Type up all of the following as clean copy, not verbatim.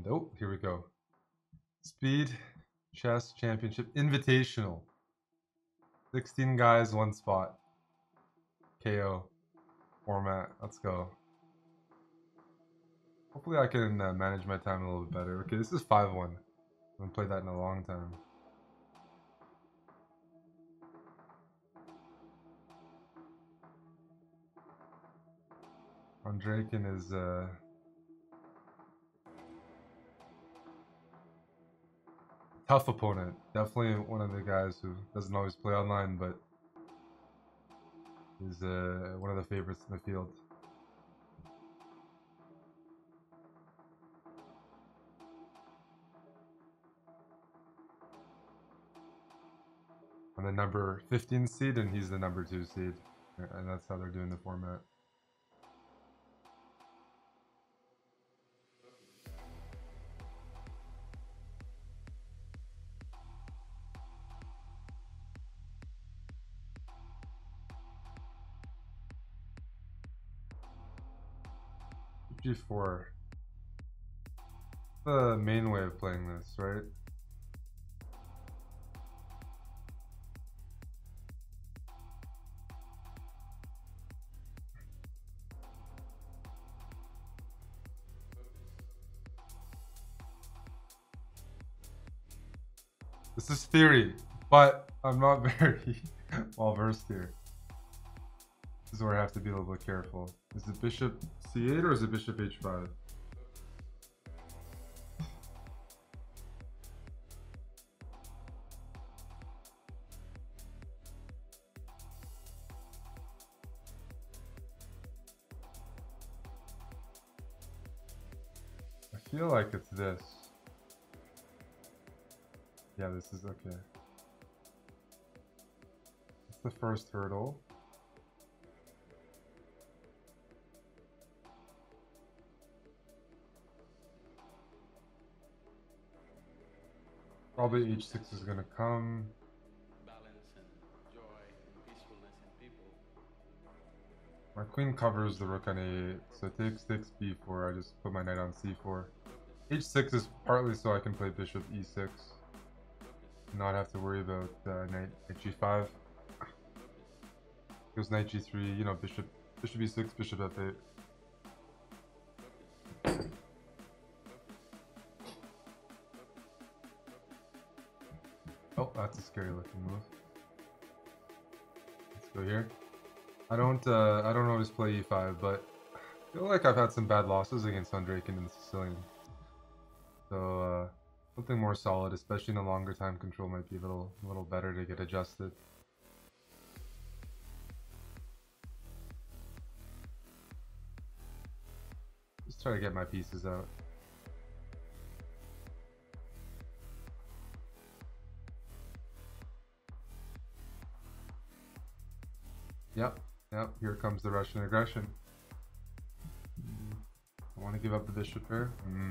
And oh, here we go. Speed Chess Championship Invitational. 16 guys, one spot. KO format. Let's go. Hopefully I can manage my time a little bit better. Okay, this is 5-1. I haven't played that in a long time. Andreikin is tough opponent. Definitely one of the guys who doesn't always play online, but is one of the favorites in the field. I'm the number 15 seed, and he's the number 2 seed. And that's how they're doing the format. G4. The main way of playing this, right? This is theory, but I'm not very well versed here. This is where I have to be a little bit careful. Is it bishop c8 or is it bishop h5? I feel like it's this. Yeah, this is okay. It's the first hurdle. Probably h6 is gonna come. Balance and joy and peacefulness in people. My queen covers the rook on a8, so it takes b4. I just put my knight on c4. h6 is partly so I can play bishop e6. Not have to worry about knight g5. Goes knight g3, you know, bishop e6, bishop f8. Oh, that's a scary looking move. Let's go here. I don't always play e5, but I feel like I've had some bad losses against Andreikin and the Sicilian. So something more solid, especially in a longer time control, might be a little better to get adjusted. Just try to get my pieces out. Yep, here comes the Russian aggression. I want to give up the bishop here.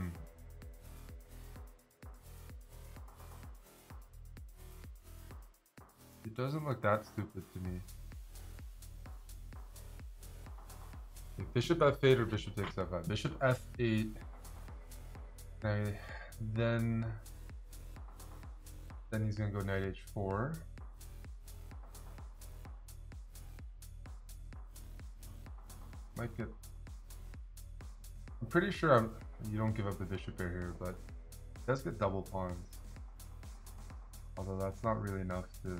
It doesn't look that stupid to me. Okay, bishop f8 or bishop takes f5? Bishop f8. Okay, then he's gonna go knight h4. Might get. I'm pretty sure you don't give up the bishop pair here, but it does get double pawns. Although that's not really enough to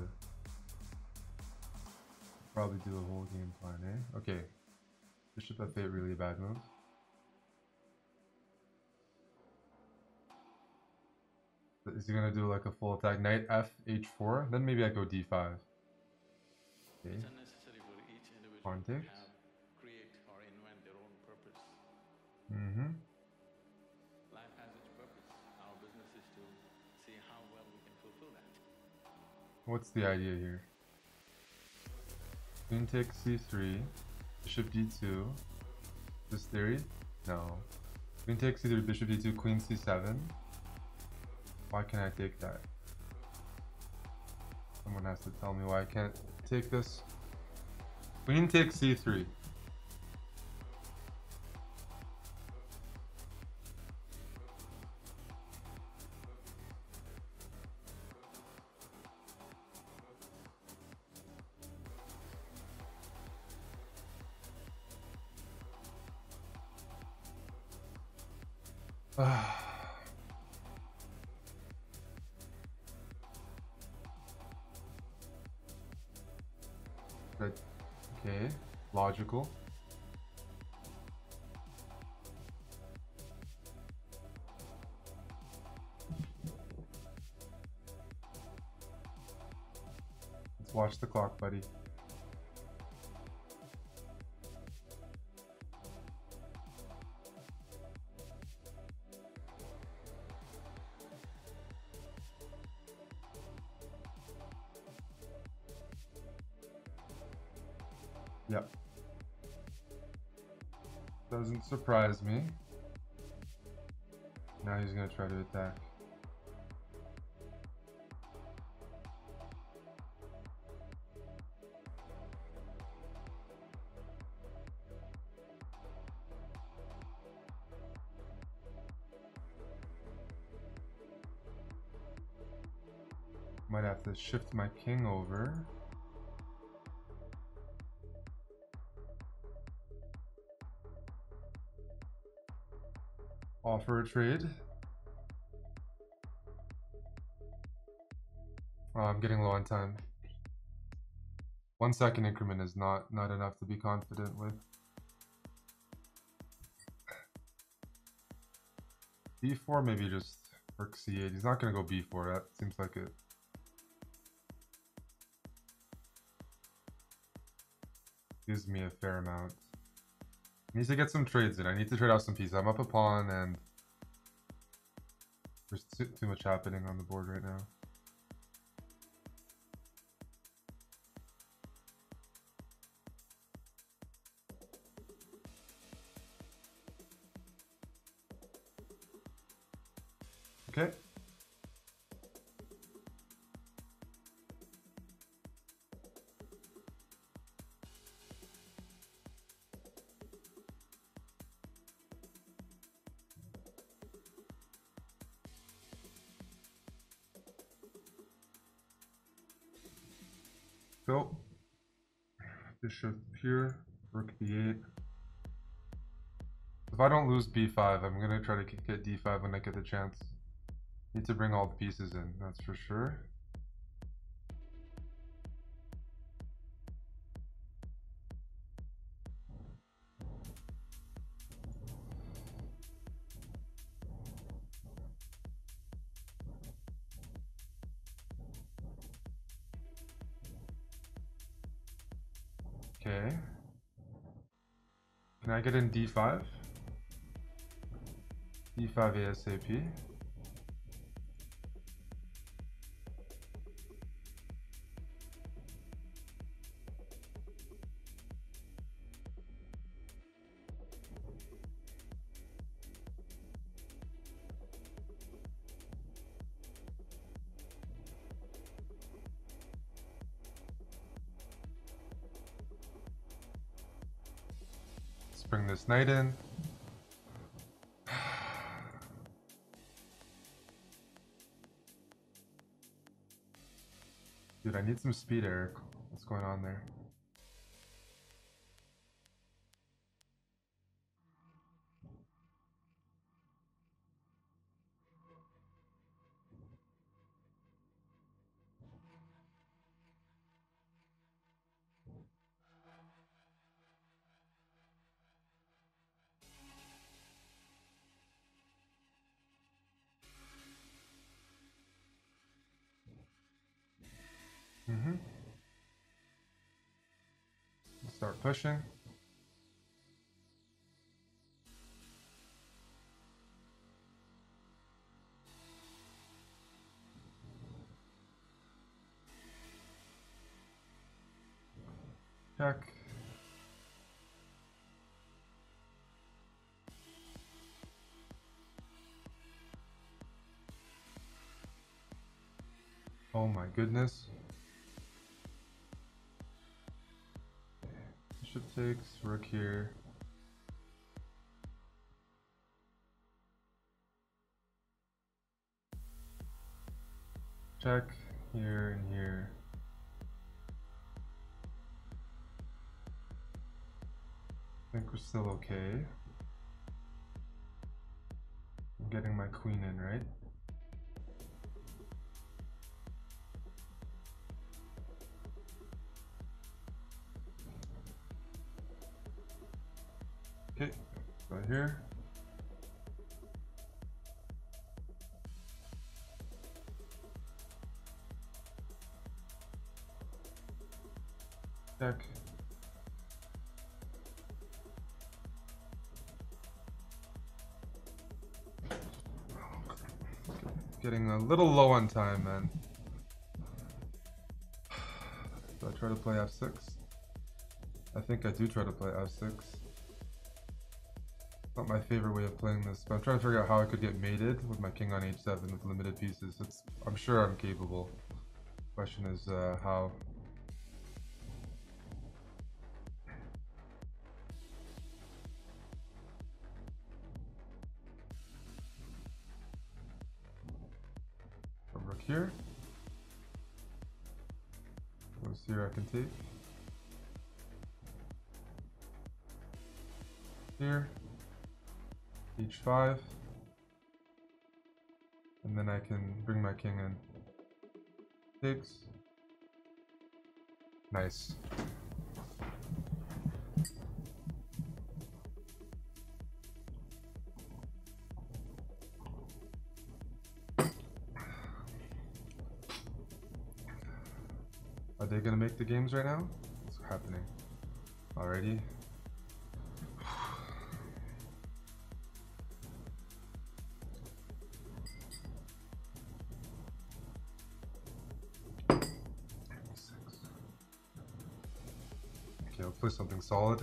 probably do the whole game plan, eh? Okay. Bishop f8, really a bad move. Is he gonna do like a full attack? Knight f h4? Then maybe I go d5. Okay. It's unnecessary for each individual Pawn to takes. create or invent their own purpose. Life has its purpose. Our business is to see how well we can fulfill that. What's the idea here? Queen takes c3, bishop d2. This theory? No. Queen takes c3, bishop d2, queen c7. Why can't I take that? Someone has to tell me why I can't take this. Queen takes c3. But, okay, logical. Let's watch the clock, buddy. Yep. Doesn't surprise me. Now he's gonna try to attack. Might have to shift my king over. Offer a trade. Oh, I'm getting low on time. 1 second increment is not enough to be confident with. B4, maybe just rook C8. He's not gonna go B4. That seems like it. Gives me a fair amount. I need to get some trades in. I need to trade out some pieces. I'm up a pawn and there's too much happening on the board right now. Okay. Go. Bishop here, rook b8. If I don't lose b5, I'm gonna try to get d5 when I get the chance. Need to bring all the pieces in, that's for sure. Okay. Can I get in d5? d5 ASAP. Let's bring this knight in. Dude, I need some speed, Eric. What's going on there? Start pushing. Check. Oh my goodness. Bishop takes, rook here. Check here and here. I think we're still okay. I'm my queen in, right? Okay, right here. Check. Getting a little low on time, man. Do I try to play f6? I think I do try to play f6. Not my favorite way of playing this, but I'm trying to figure out how I could get mated with my king on h7 with limited pieces. I'm sure I'm capable. Question is how. Rook here. Goes here, I can take. Here. h5. And then I can bring my king in. Takes. Nice. Are they gonna make the games right now? What's happening? Already? Okay, let's play something solid.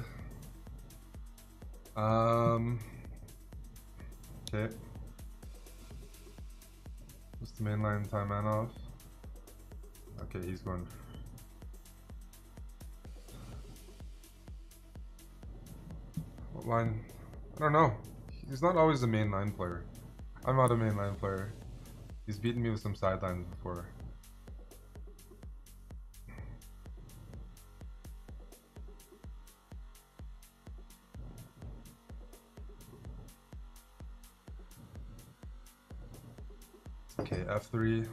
Okay. What's the main line time man off? Okay, he's going. What line? I don't know. He's not always a main line player. I'm not a main line player. He's beaten me with some sidelines before. Okay, f3.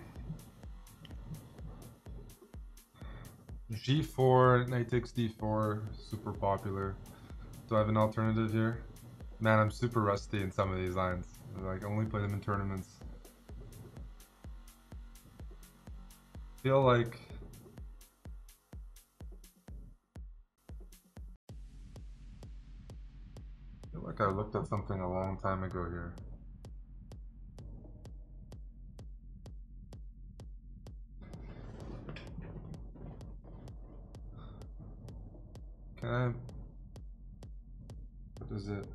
g4, knight takes d4, super popular. Do I have an alternative here? Man, I'm super rusty in some of these lines. Like, only play them in tournaments. Feel like I looked at something a long time ago here. Can I? What is it?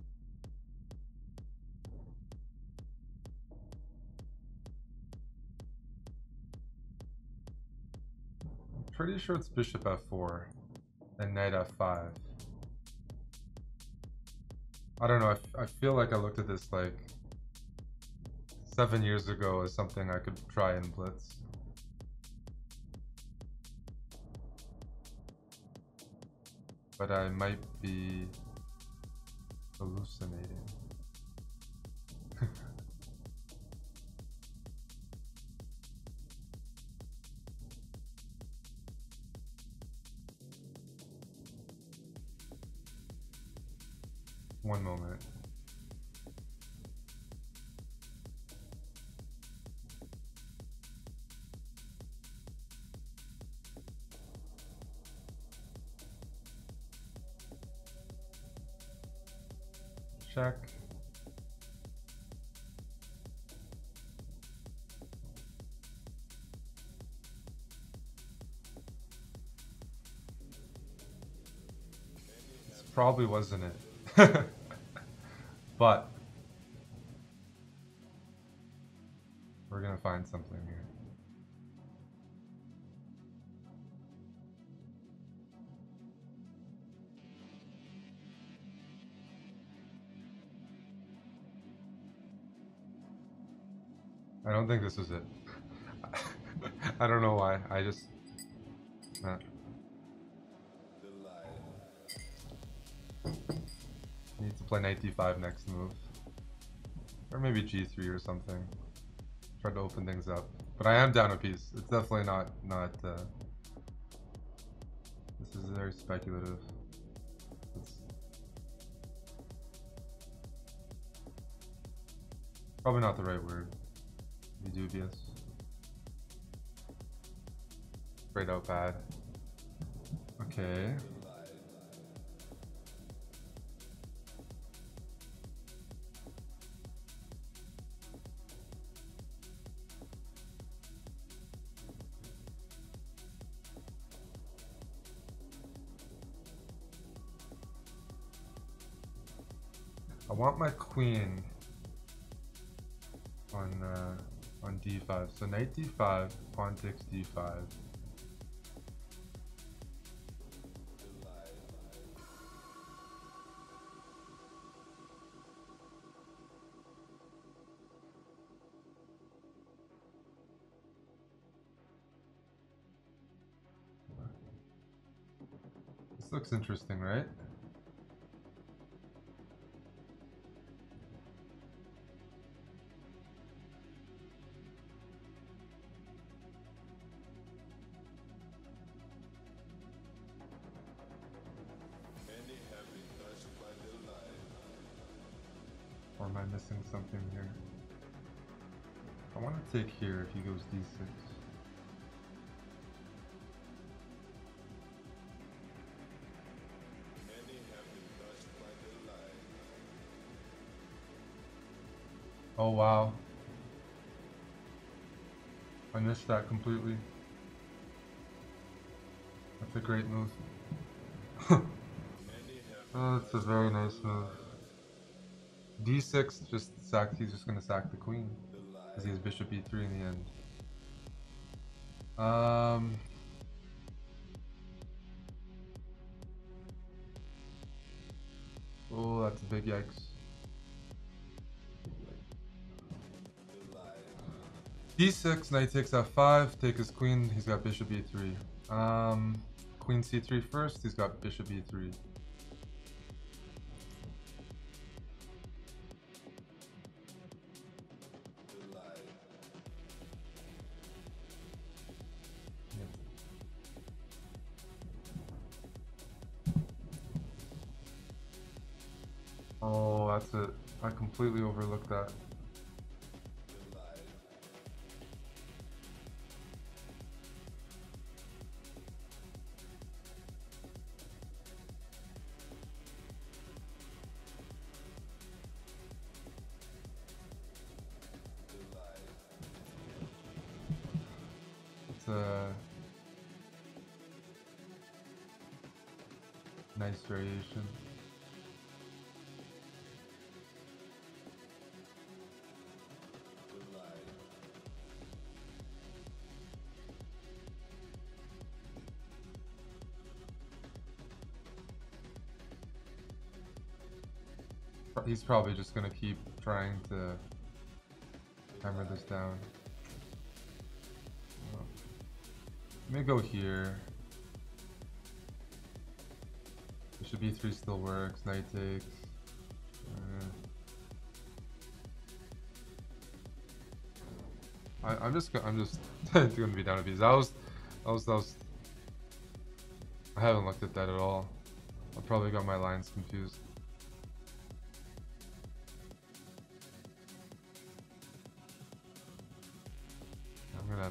I'm pretty sure it's bishop f4 and knight f5. I don't know, I feel like I looked at this like 7 years ago as something I could try in Blitz. But I might be hallucinating. One moment. Check. This probably wasn't it. But we're gonna find something here. I don't think this is it. I don't know why. I just... Need to play knight d5 next move. Or maybe g3 or something. Try to open things up. But I am down a piece. It's definitely not this is very speculative. It's probably not the right word. Be dubious. Straight out bad. Okay. I want my queen on d5. So knight d5, pawn takes d5. This looks interesting, right? Or am I missing something here? I want to take here if he goes d6. Oh wow. I missed that completely. That's a great move. Oh, that's a very nice move. d6 just sacked, he's just gonna sack the queen. Because he has bishop e3 in the end. Oh, that's a big yikes. d6, knight takes f5, take his queen, he's got bishop e3. Queen c3 first, he's got bishop e3. Oh, that's it. I completely overlooked that. It's a nice variation. He's probably just gonna keep trying to hammer this down. Let me go here. Bishop e3 still works. Knight takes. I'm just gonna be down a piece. I haven't looked at that at all. I probably got my lines confused. I'm gonna.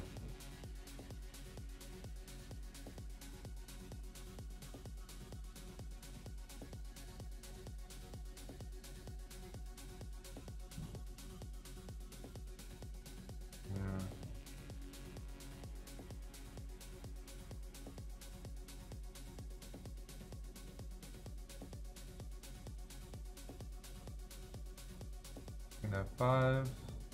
Yeah. Gonna have 5.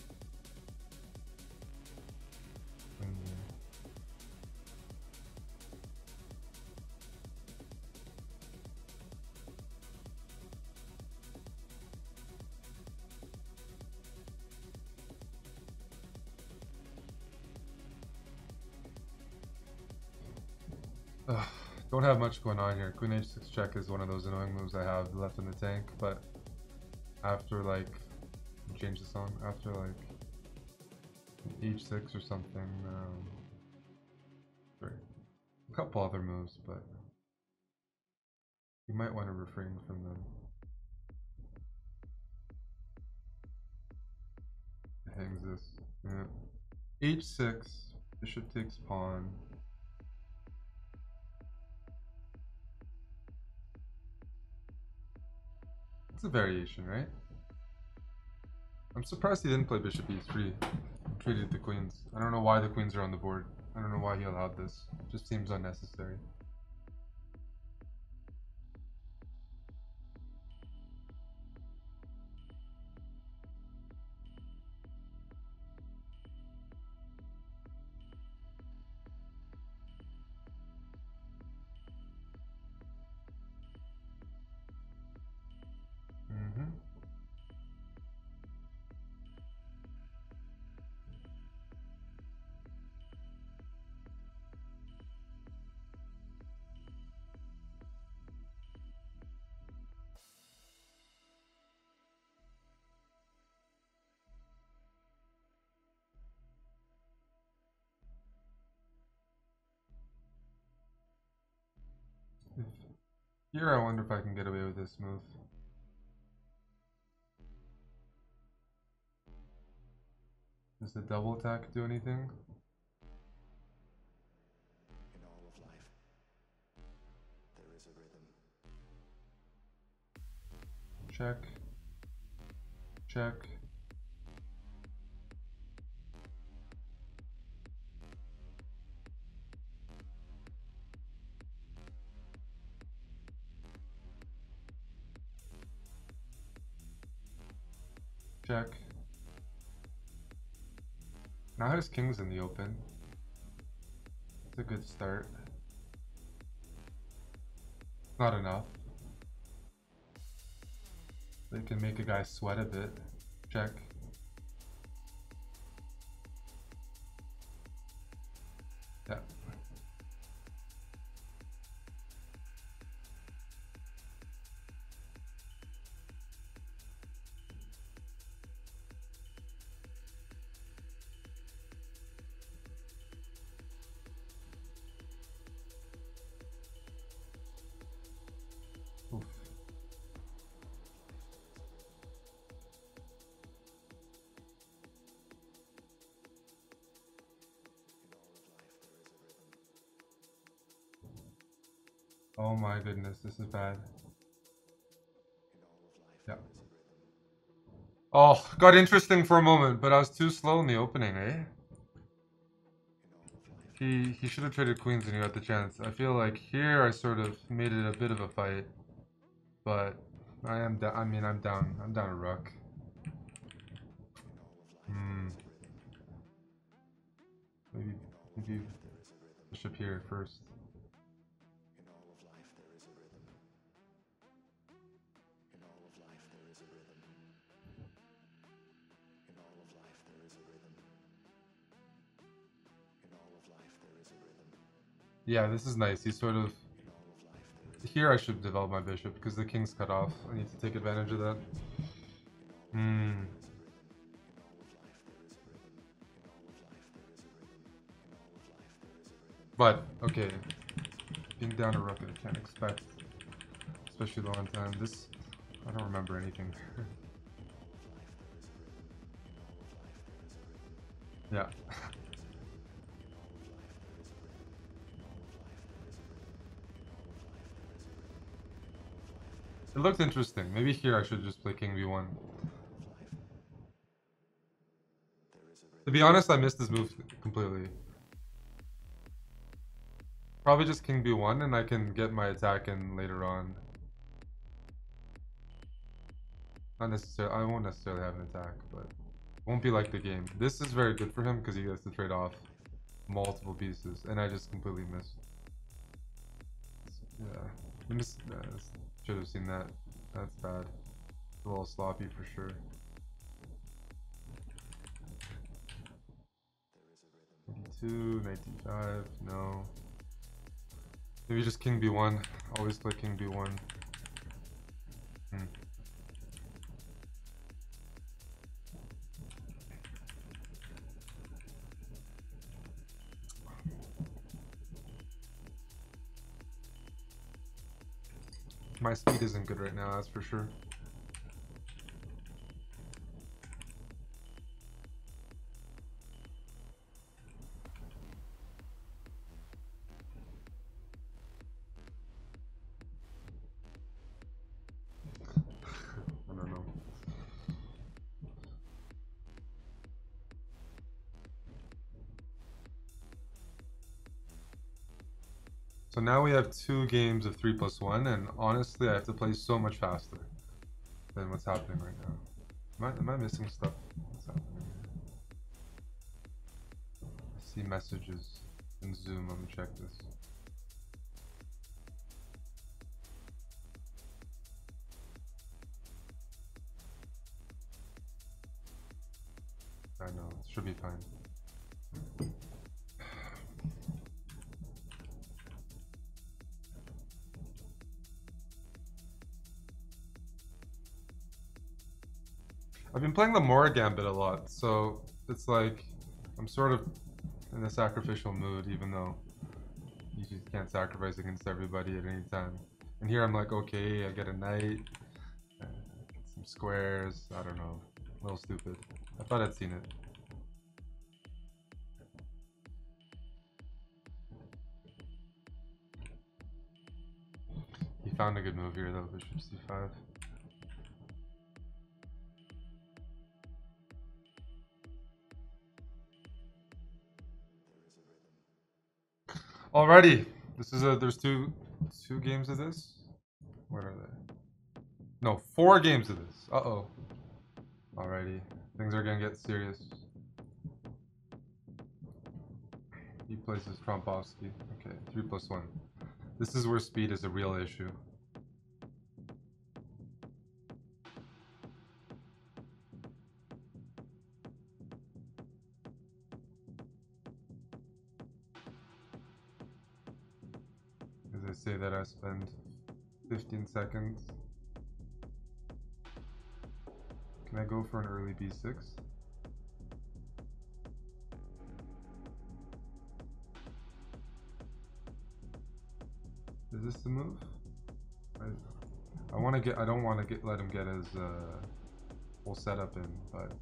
Don't have much going on here. Queen h6 check is one of those annoying moves I have left in the tank, but after like change the song after like h6 or something. Sorry. A couple other moves, but you might want to refrain from them. Hangs this. Yeah. h6, bishop takes pawn. It's a variation, right? I'm surprised he didn't play bishop e3. Treated the queens. I don't know why the queens are on the board. I don't know why he allowed this. It just seems unnecessary. Here I wonder if I can get away with this move. Does the double attack do anything? In all of life, there is a rhythm. Check. Check. Check. Now his king's in the open. It's a good start. Not enough. They can make a guy sweat a bit. Check. Yeah. Oof. Oh my goodness, this is bad. Yeah. Oh, got interesting for a moment, but I was too slow in the opening, eh? He should have traded queens when he got the chance. I feel like here I sort of made it a bit of a fight, but I am down. I mean, I'm down. I'm down a rook. Maybe bishop here first. In all of life, there is a rhythm. In all of life, there is a rhythm. In all of life, there is a rhythm. In all of life, there is a rhythm. Yeah, this is nice. He's sort of... Here I should develop my bishop because the king's cut off. I need to take advantage of that. But, okay. Being down a rook I can't expect. Especially the one time. This... I don't remember anything. Yeah. It looked interesting. Maybe here I should just play king b1. To be honest, I missed this move completely. Probably just king b1 and I can get my attack in later on. Not necessarily, I won't necessarily have an attack, but it won't be like the game. This is very good for him because he gets to trade off multiple pieces, and I just completely missed. Yeah, should have seen that. That's bad. A little sloppy for sure. 92, 95, no. Maybe just king b1. Always play king b1. My speed isn't good right now, that's for sure. I don't know. So now we have 2 games of 3+1, and honestly, I have to play so much faster than what's happening right now. Am I missing stuff? What's happening here? I see messages in Zoom. I'm gonna check this. I know, it should be fine. I've been playing the Mora Gambit a lot, so it's like I'm sort of in a sacrificial mood, even though you just can't sacrifice against everybody at any time. And here I'm like, okay, I get a knight, get some squares, I don't know, a little stupid. I thought I'd seen it. He found a good move here though, bishop c5. Alrighty, this is there's two games of this. What are they? No, 4 games of this. Uh-oh. Alrighty, things are gonna get serious. He plays his Trompowsky. Okay, 3+1. This is where speed is a real issue. As I say that, I spend 15 seconds. Can I go for an early b6? Is this the move? I want to get. I don't want to let him get his whole setup in, but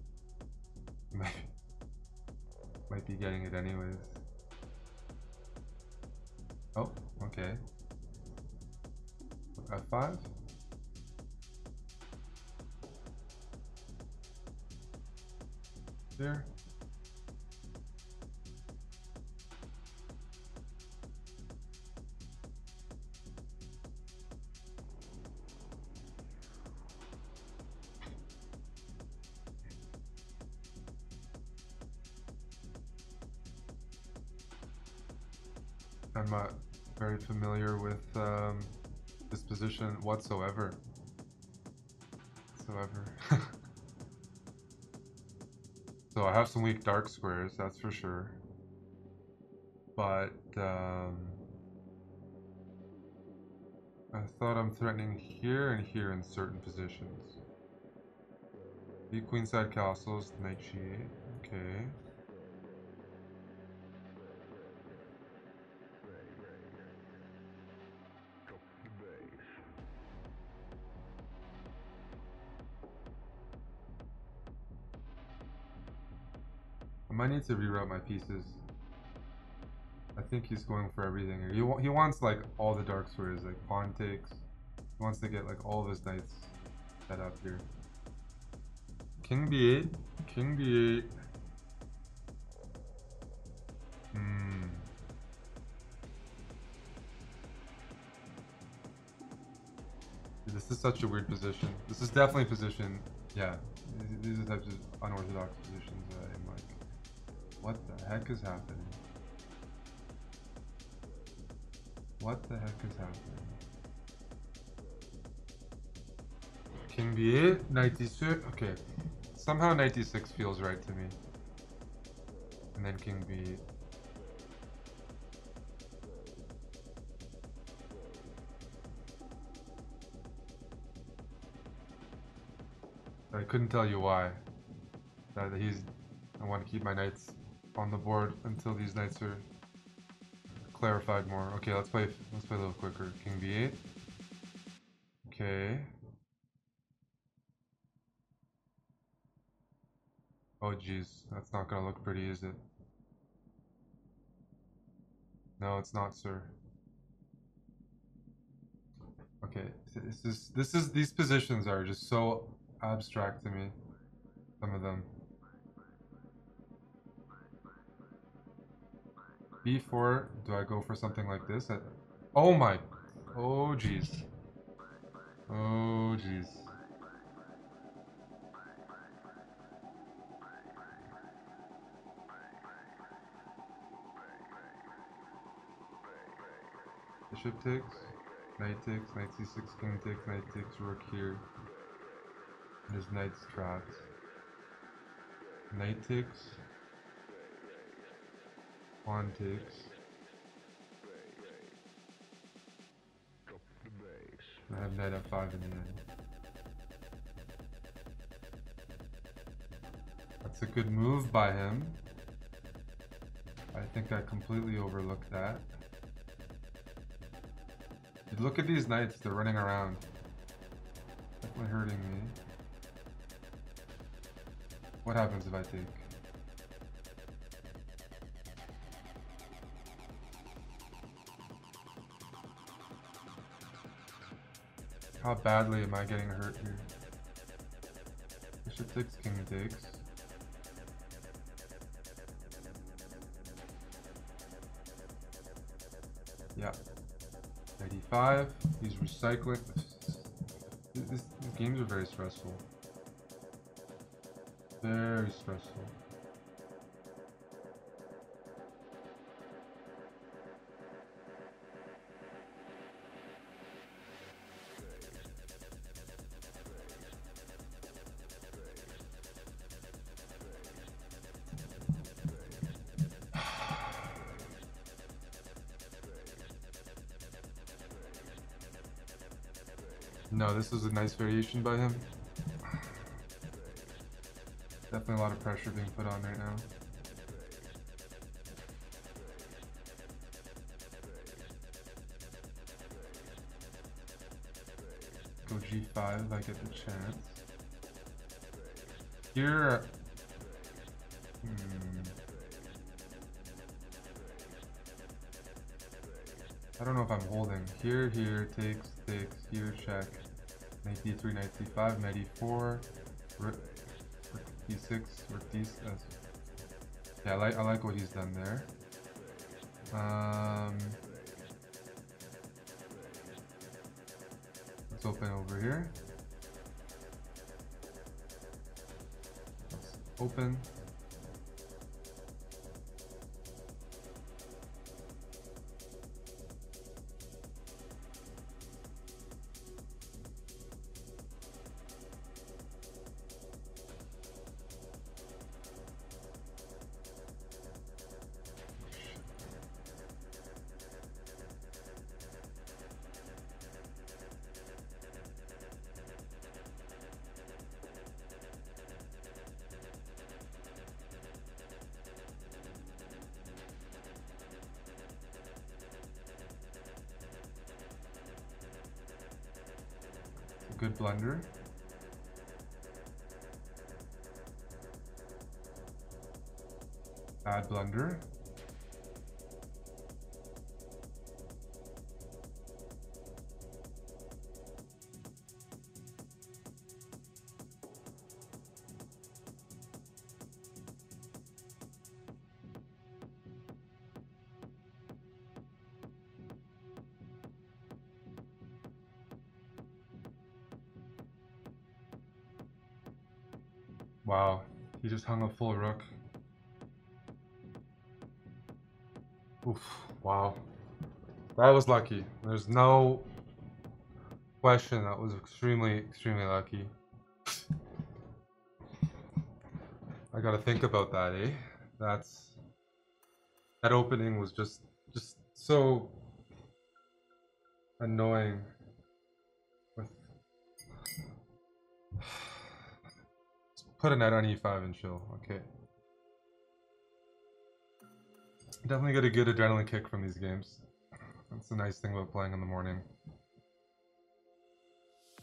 might be getting it anyways. Oh, okay. F5. Here. I'm not very familiar with this position whatsoever. So I have some weak dark squares, that's for sure. But I thought I'm threatening here and here in certain positions. B queenside castles, knight g8. Okay. I might need to reroute my pieces. I think he's going for everything here. He wants like all the dark squares, like pawn takes. He wants to get like all of his knights set up here. King b8, king b8. This is such a weird position. This is definitely a position. Yeah, these are the types of unorthodox positions that I'm like, what the heck is happening? What the heck is happening? King b8, knight d6. Okay, somehow knight d6 feels right to me. And then king b8. I couldn't tell you why. That I want to keep my knights on the board until these knights are clarified more. Okay, let's play a little quicker. King b8. Okay. Oh geez, that's not gonna look pretty, is it? No, it's not, sir. Okay, these positions are just so abstract to me. Some of them. B4, do I go for something like this? Oh my, oh geez. Oh geez. Bishop takes, knight takes, knight c6, king takes, knight takes, rook here. And his knight's trapped. Knight takes. Pawn takes. I have knight f5 in the end. That's a good move by him. I think I completely overlooked that. Look at these knights, they're running around. Definitely hurting me. What happens if I take? How badly am I getting hurt here? Bishop takes, king takes. Yeah. Knight e5. He's recycling. These games are very stressful. Very stressful. No, this is a nice variation by him. Definitely a lot of pressure being put on right now. Go g5 if I get the chance. Here... I don't know if I'm holding. Here, takes, here, check. Knight d3, knight c5, knight e4, rook d6, rook d6. Yeah, I like what he's done there. Let's open over here. Let's open. Good blunder. Bad blunder. Wow, he just hung a full rook. Oof, wow. That was lucky. There's no question that was extremely lucky. I gotta think about that, eh? That opening was just so annoying. Put a knight on e5 and chill. Okay. Definitely get a good adrenaline kick from these games. That's the nice thing about playing in the morning.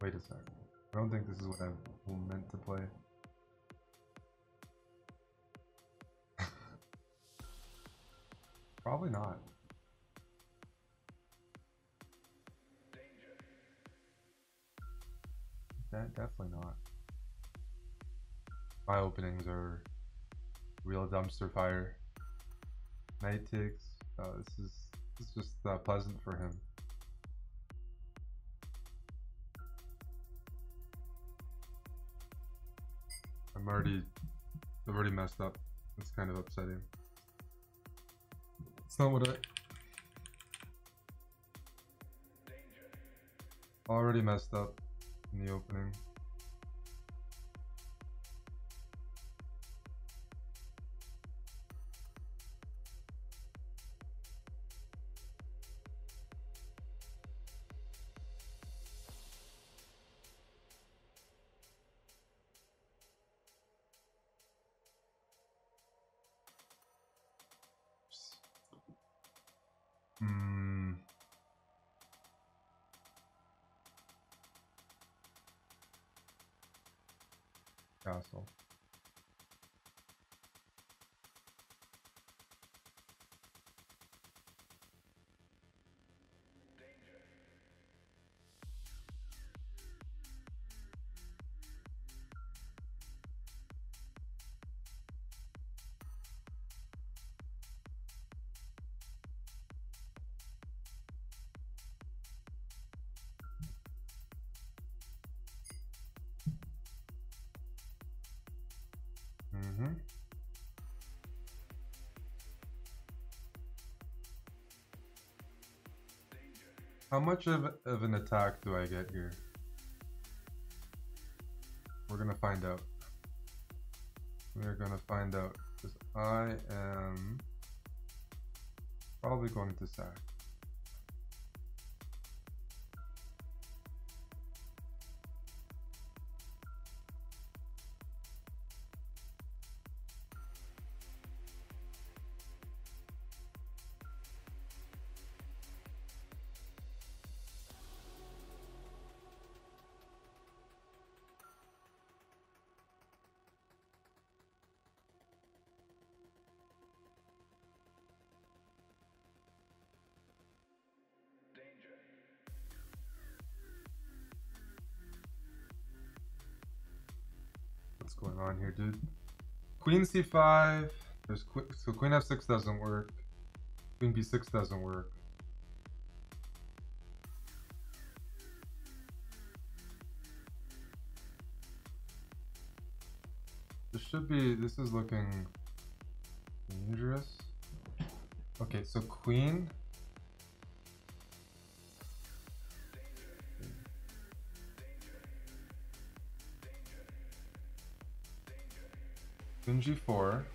Wait a sec. I don't think this is what I meant to play. Probably not. Definitely not. My openings are real dumpster fire. Knight takes. This is just pleasant for him. I've already messed up. It's kind of upsetting. It's not what I already messed up in the opening. Castle. How much of an attack do I get here? We're gonna find out. We're gonna find out. Because I am probably going to sack. What's going on here, dude? Queen c5. There's so queen f6 doesn't work. Queen b6 doesn't work. This is looking dangerous. Okay, so queen. Queen g4.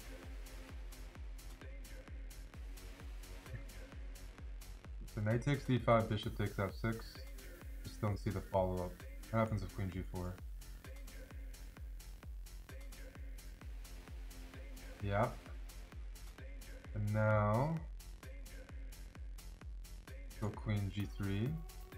So knight takes d5, bishop takes f6. Just don't see the follow-up. What happens if queen g4? Yep. And now, go queen g3.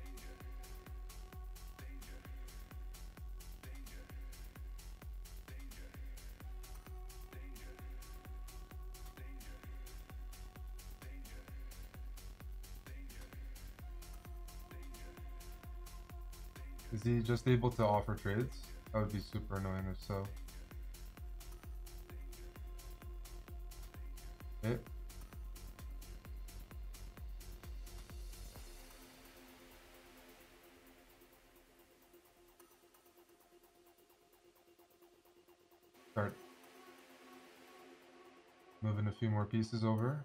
Is he just able to offer trades? That would be super annoying if so. Okay. Start moving a few more pieces over.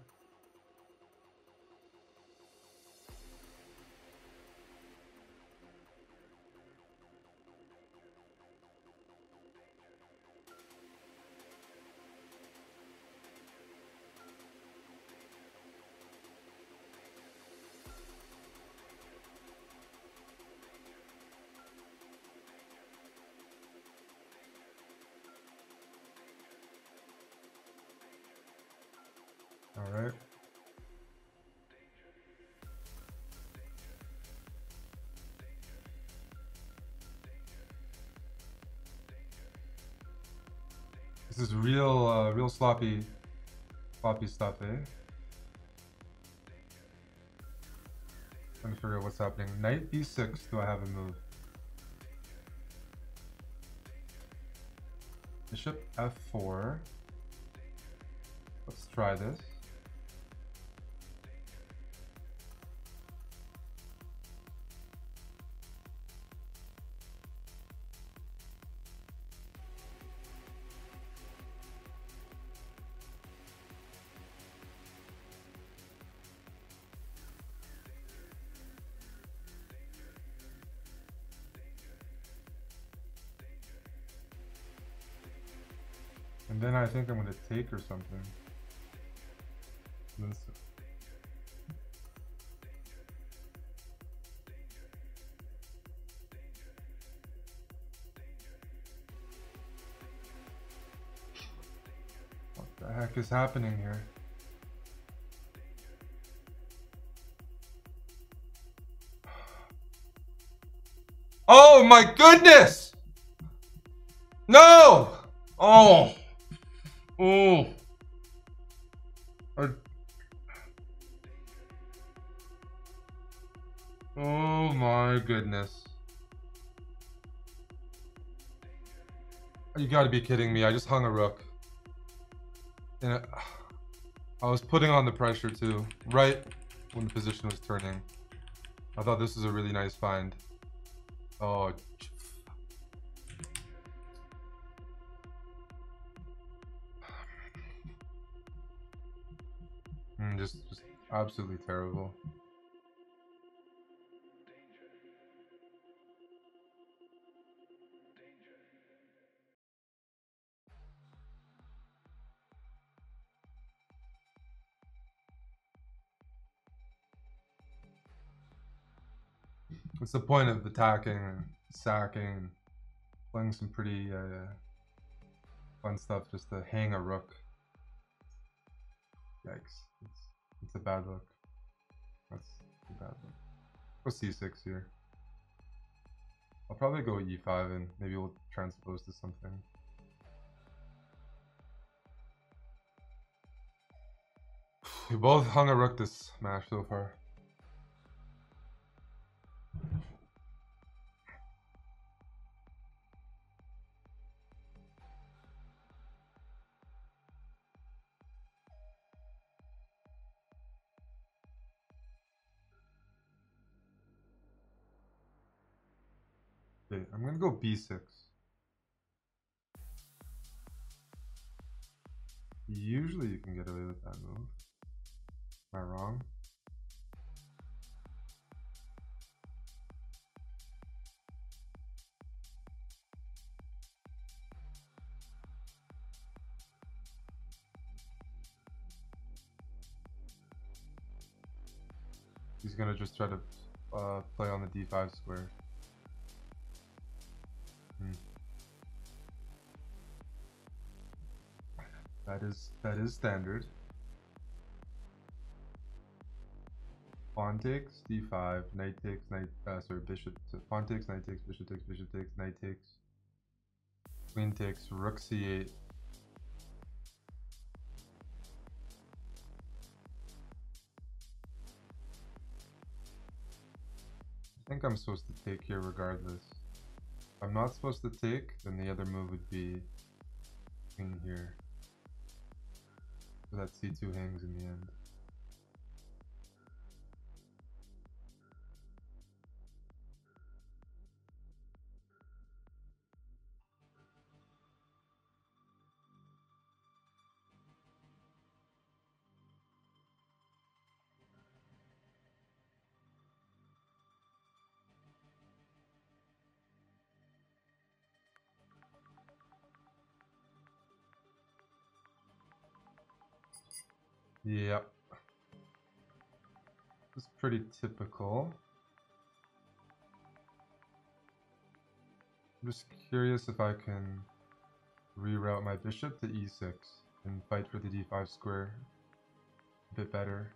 All right. This is real, real sloppy stuff, eh? Trying to figure out what's happening. Knight b6. Do I have a move? Bishop f4. Let's try this. And then I think I'm gonna take or something. And then what the heck is happening here? Oh my goodness! No! Oh! Oh! Oh my goodness. You gotta be kidding me. I just hung a rook. And I was putting on the pressure too, right when the position was turning. I thought this was a really nice find. Oh. Just absolutely terrible. What's the point of attacking and sacking and playing some pretty fun stuff just to hang a rook? Yikes. It's a bad look. That's a bad look. Go c6 here. I'll probably go e5 and maybe we'll transpose to something. We both hung a rook this match so far. Okay, I'm gonna go b6. Usually you can get away with that move. Am I wrong? He's gonna just try to play on the d5 square. That is standard. Pawn takes d5, knight takes, bishop. Pawn takes, knight takes, bishop takes, knight takes, queen takes, rook c8. I think I'm supposed to take here regardless. If I'm not supposed to take, then the other move would be queen here. So that c2 hangs in the end. Yep. This is pretty typical. I'm just curious if I can reroute my bishop to e6 and fight for the d5 square a bit better.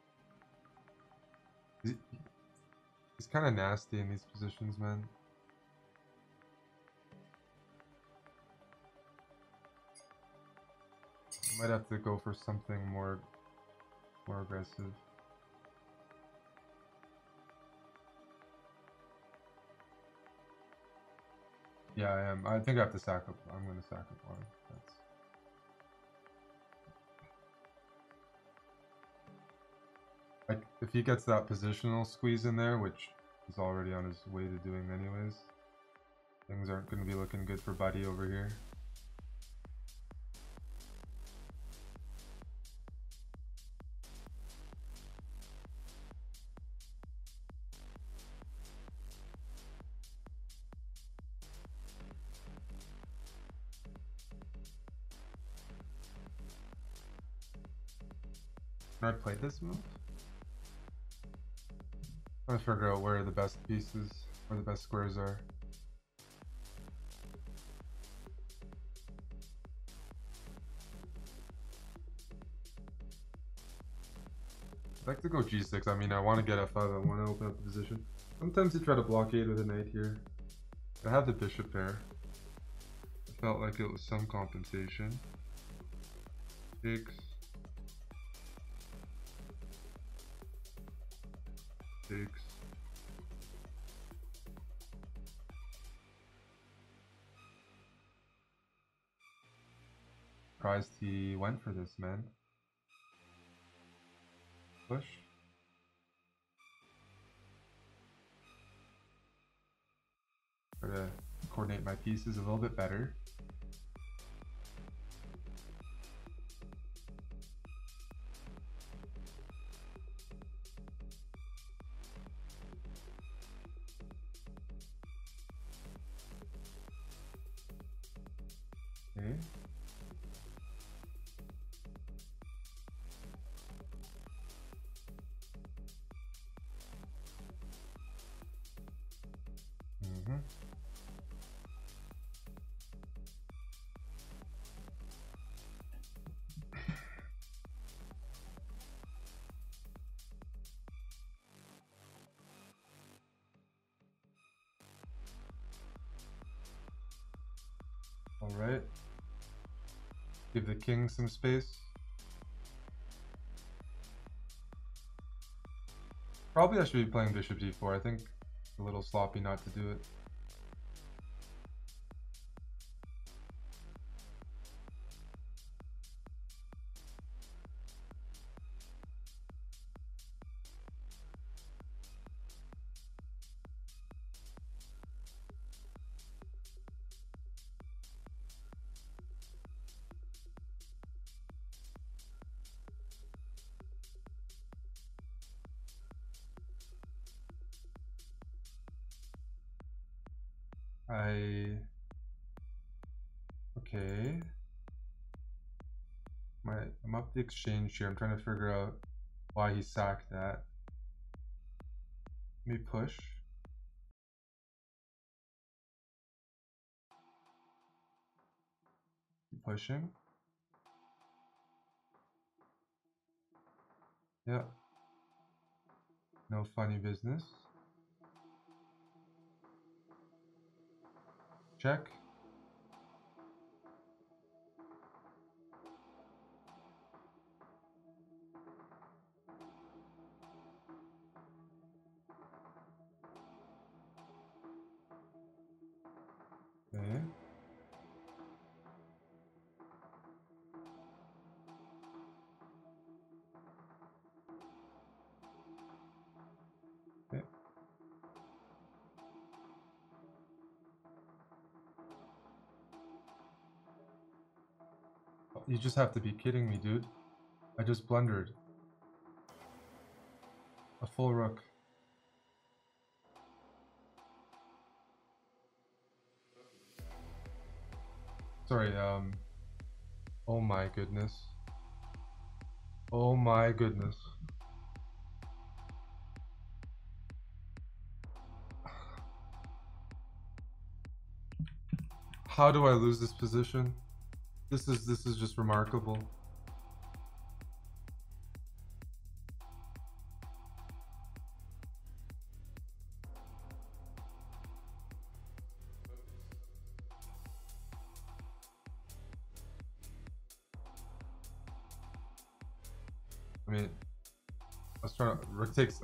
He's kind of nasty in these positions, man. Might have to go for something more aggressive. Yeah, I am. I think I have to sack up. I'm going to sack up one. That's... Like, if he gets that positional squeeze in there, which he's already on his way to doing anyways, things aren't going to be looking good for Buddy over here. Can I play this move? I'm trying to figure out where the best pieces, where the best squares are. I'd like to go g6. I mean, I want to get f5. I want to open up the position. Sometimes you try to blockade with a knight here. I have the bishop there. I felt like it was some compensation. Takes. Takes. Surprised he went for this, man. Push. Try to coordinate my pieces a little bit better. Okay. All right. Give the king some space. Probably I should be playing bishop d4. I think a little sloppy not to do it. Okay. I'm up the exchange here. I'm trying to figure out why he sacked that. Let me push. Keep pushing. Yeah. No funny business. Check. Okay. Okay. You just have to be kidding me, dude. I just blundered. A full rook. Sorry, oh my goodness. Oh my goodness. How do I lose this position? This is just remarkable. I mean, I was trying to. Rook takes.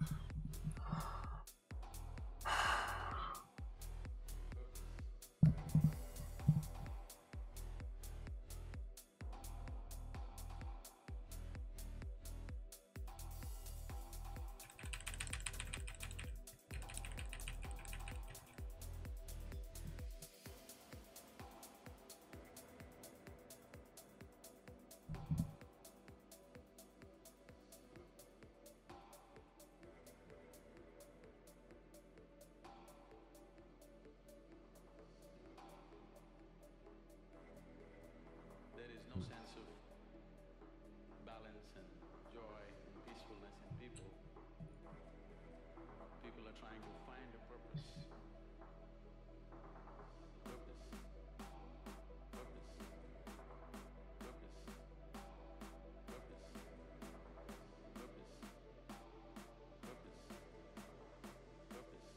There is no sense of balance and joy and peacefulness in people. People are trying to find a purpose. Purpose. Purpose. Purpose. Purpose. Purpose. Purpose. Purpose.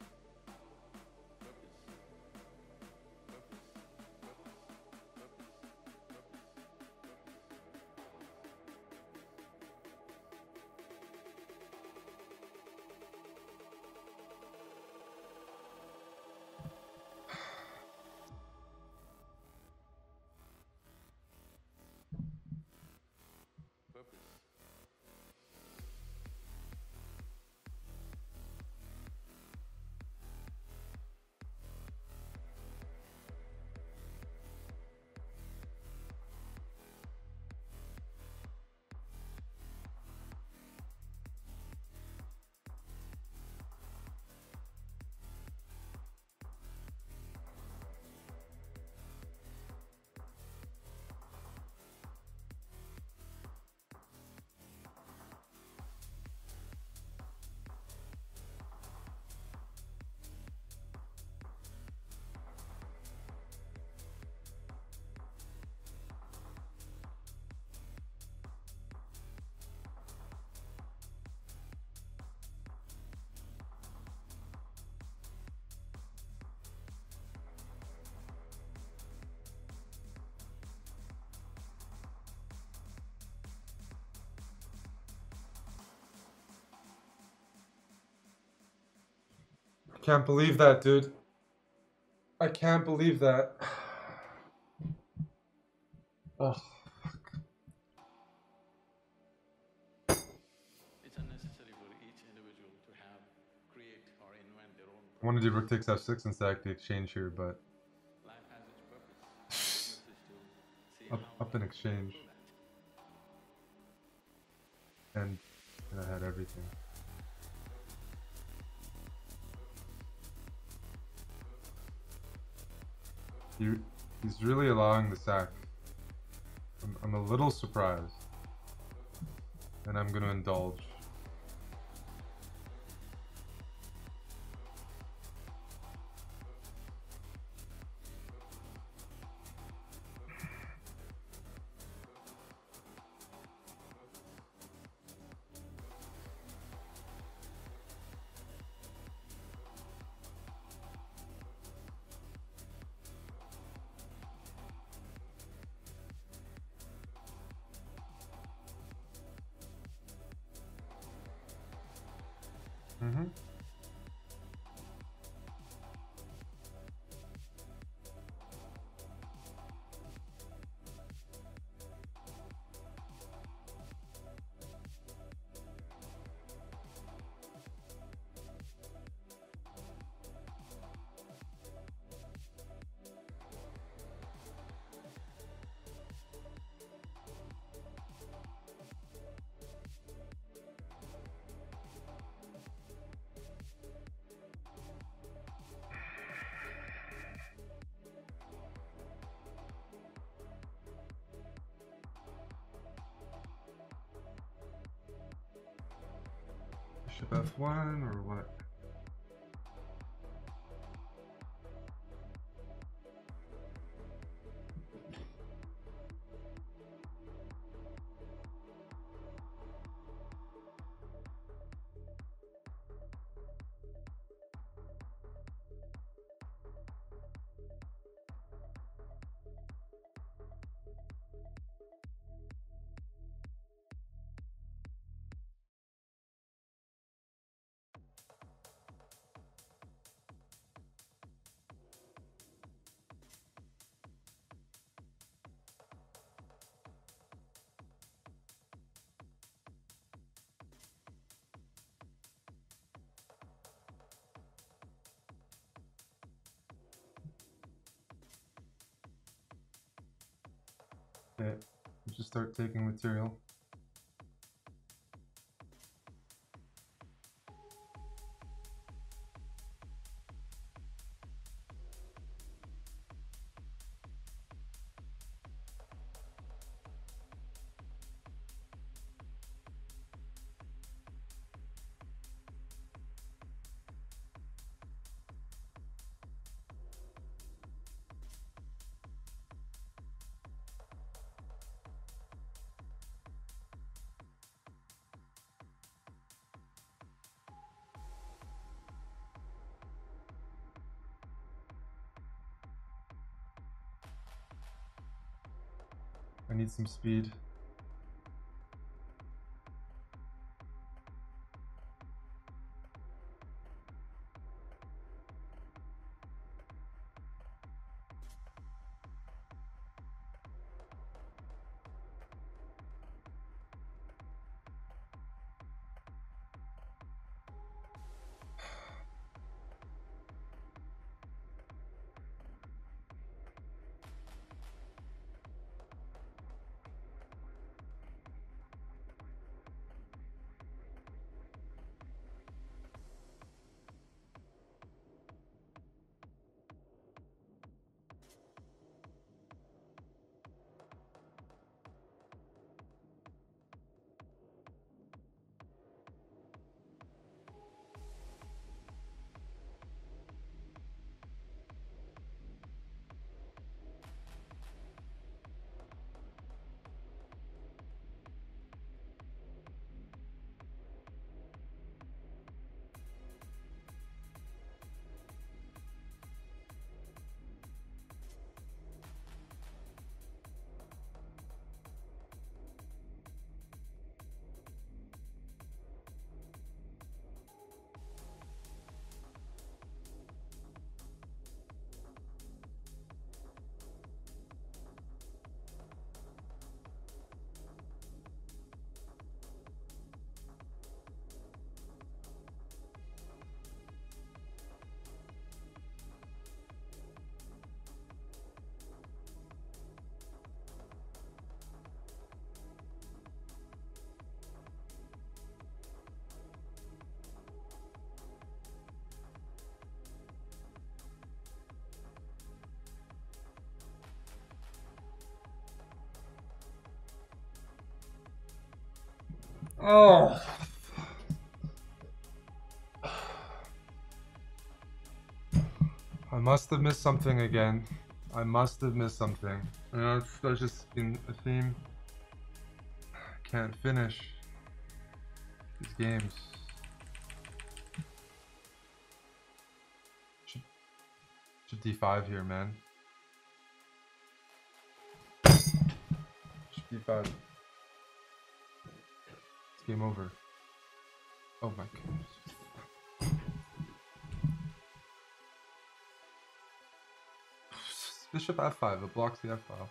I can't believe that, dude. I can't believe that. Oh. It's unnecessary for each individual to create or invent their own I want to do purpose. rook takes f6 and stack the exchange here, but Life has its purpose. Business is to see up how in well you exchange, fulfill that. and I had everything. He's really allowing the sack. I'm a little surprised, and I'm gonna indulge. Mm-hmm. Bishop f1 or what? Okay, we just start taking material. I need some speed. Oh. I must have missed something again. I must have missed something. That's just been a theme. Can't finish these games. Should D5 here, man. Should D5. It's game over. Oh my goodness. Bishop F5, it blocks the F file.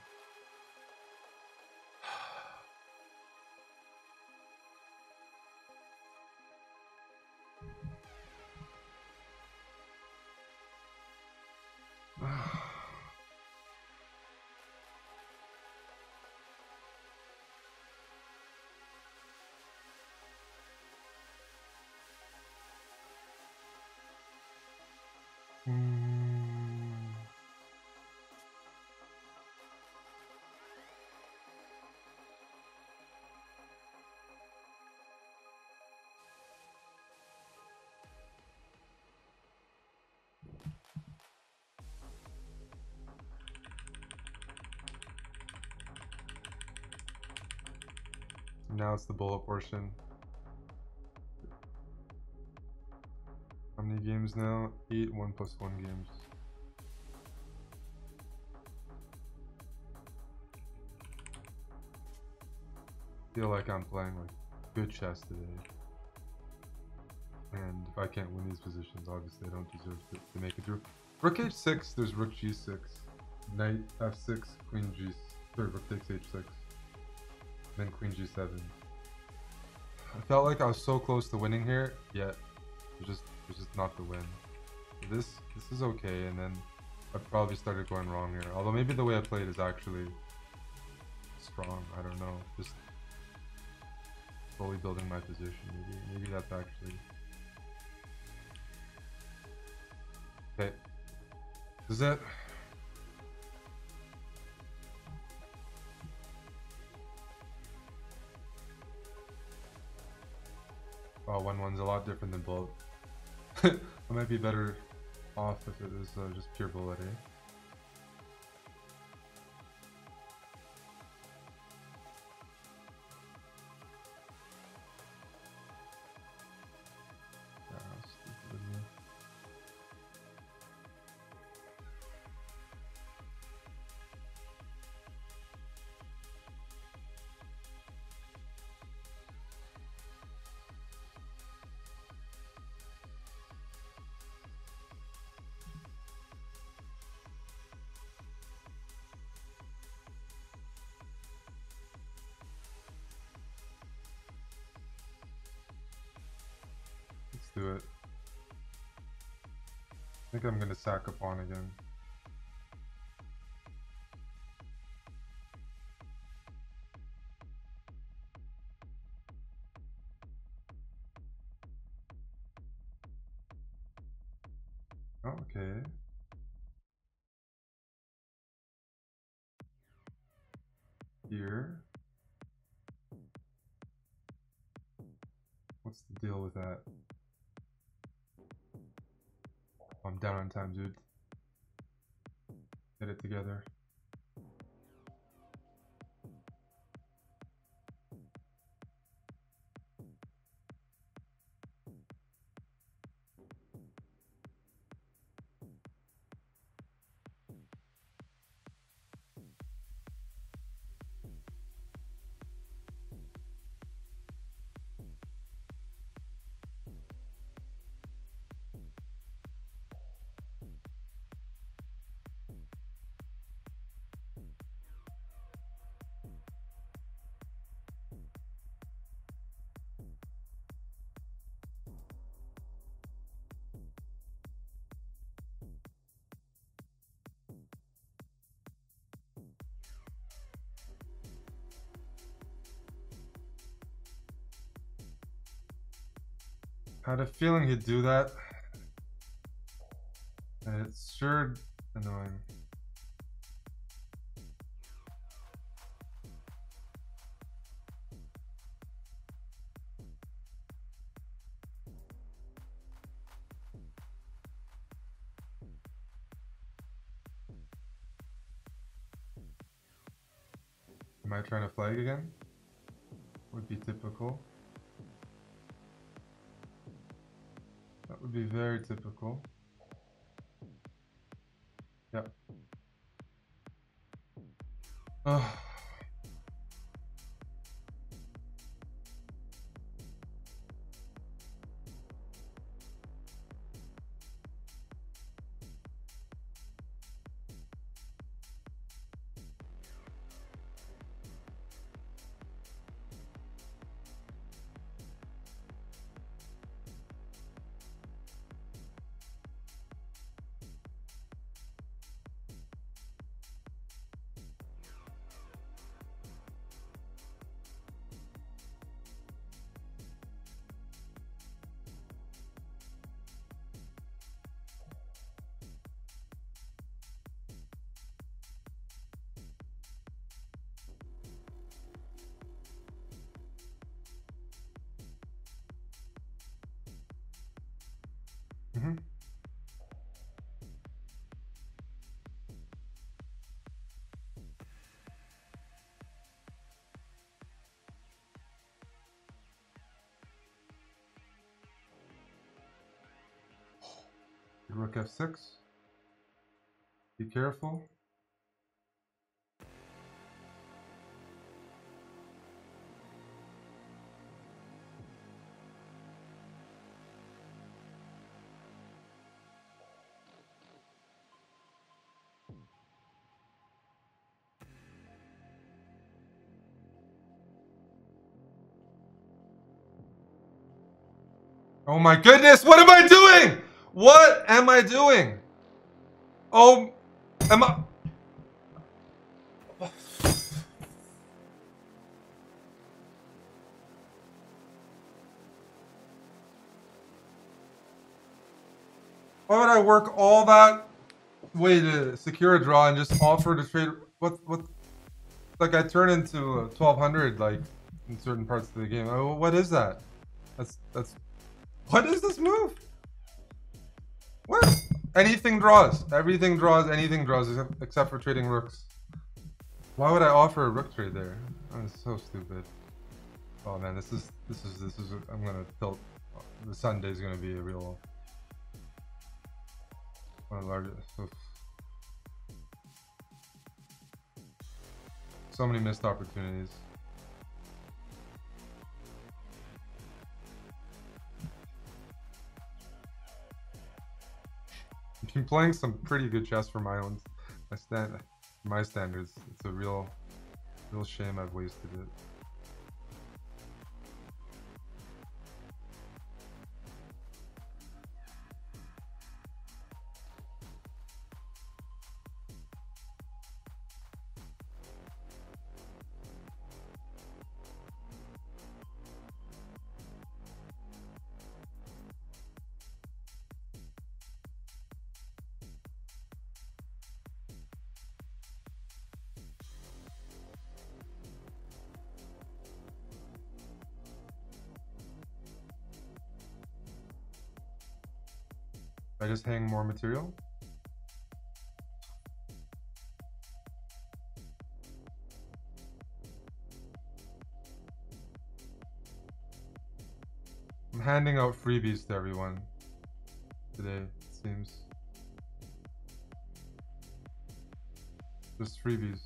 Now it's the bullet portion. How many games now? 8 1+1 games. Feel like I'm playing like good chess today. And if I can't win these positions, obviously I don't deserve to make it through. Rook h6, there's rook g6, knight f6, queen g, sorry, rook takes h6, then queen g7. I felt like I was so close to winning here, yet it was just not the win. This is okay, and then I probably started going wrong here. Although maybe the way I played is actually strong. I don't know. Just slowly building my position. Maybe that's actually... Okay. This is it. Wow, 1-1's a lot different than bullet. I might be better off if it was just pure bullet, eh? Let's do it. I think I'm gonna sack a pawn again. Okay. Here. What's the deal with that? I'm down on time, dude. Get it together. I had a feeling he'd do that. And it's sure annoying. Am I trying to flag again? Would be typical. That would be very typical. Yep. Ugh. Mm-hmm. Rook f6. Be careful. Oh my goodness, what am I doing? What am I doing? Oh, am I... Why would I work all that way to secure a draw and just offer to trade? What? Like I turn into 1200 like in certain parts of the game. What is that? That's. What is this move? What? Anything draws. Everything draws. Anything draws except for trading rooks. Why would I offer a rook trade there? Oh, it's so stupid. Oh man, this is. I'm gonna tilt. The Sunday is gonna be a real. One of the largest. Oof. So many missed opportunities. I've been playing some pretty good chess for my standards. It's a real shame I've wasted it. I just hang more material? I'm handing out freebies to everyone today, it seems. Just freebies.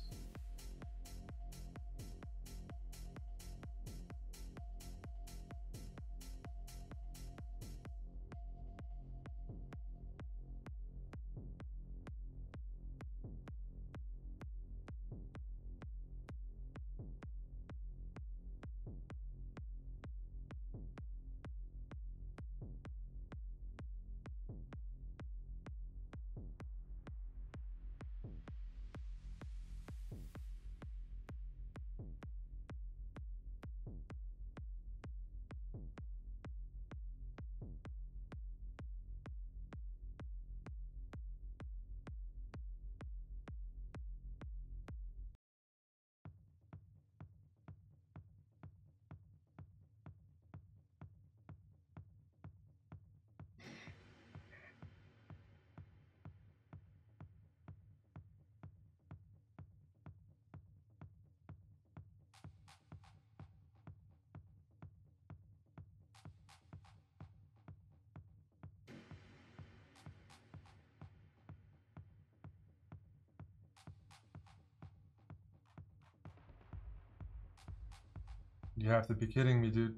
You have to be kidding me, dude.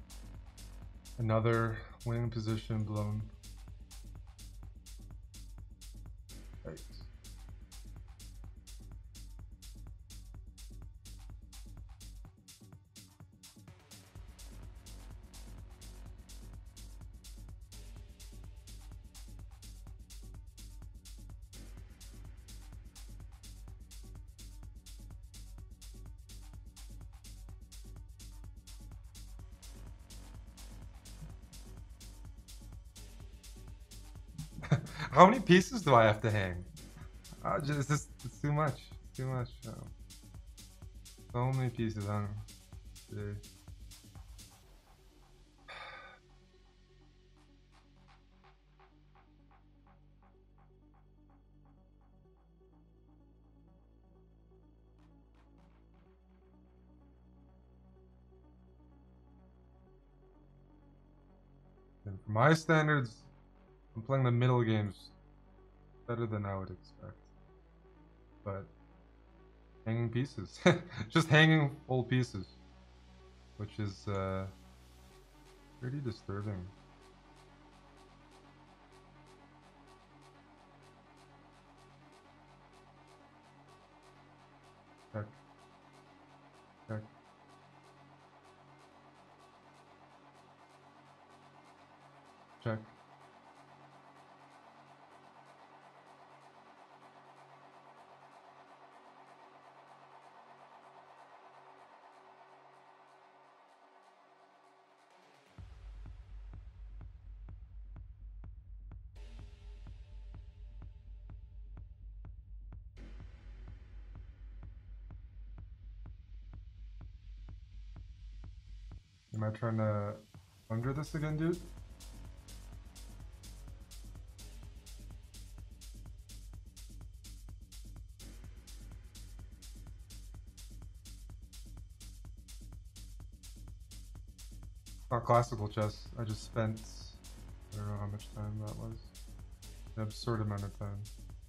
Another winning position blown. How many pieces do I have to hang? It's too much. It's too much. So many pieces, huh? Dude. And for my standards, I'm playing the middle games better than I would expect. But hanging pieces. Just hanging full pieces. Which is pretty disturbing. Check. Check. Check. Am I trying to under this again, dude? Not classical chess. I just spent, I don't know how much time that was. An absurd amount of time.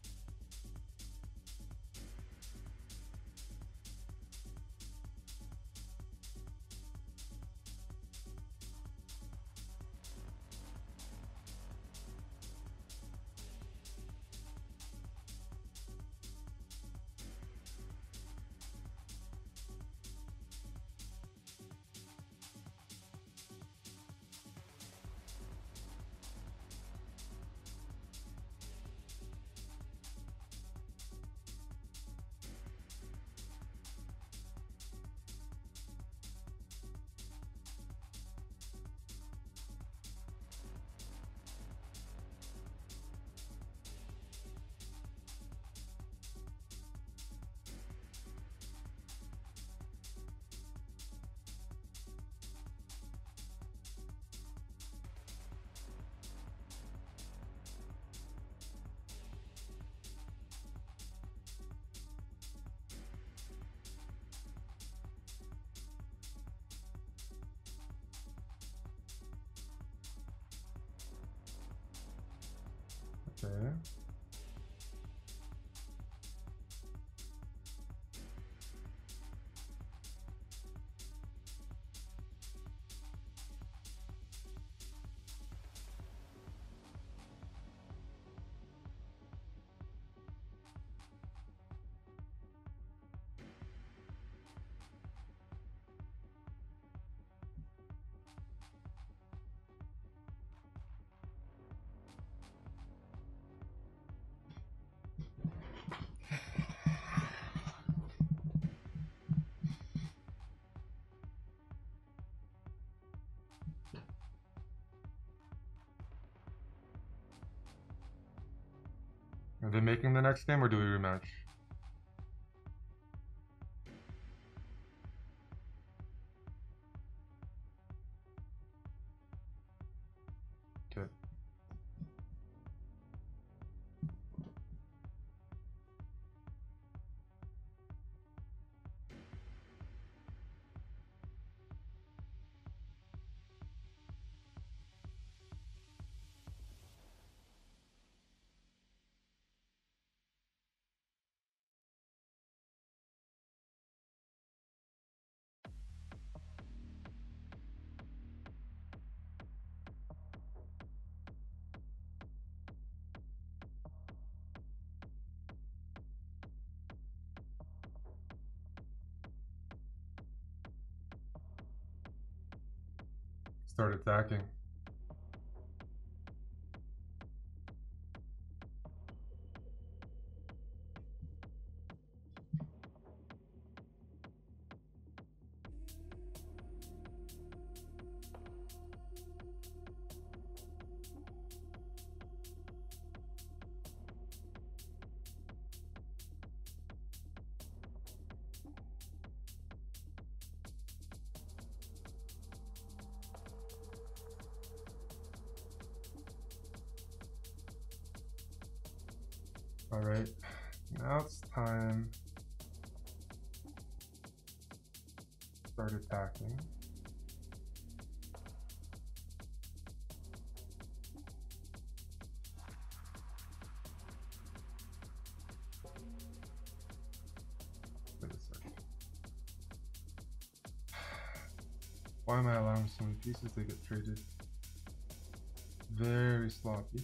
Okay. Are they making the next game or do we rematch? Okay. Start attacking. Alright, now it's time to start attacking. Wait a second. Why am I allowing so many pieces to get traded? Very sloppy.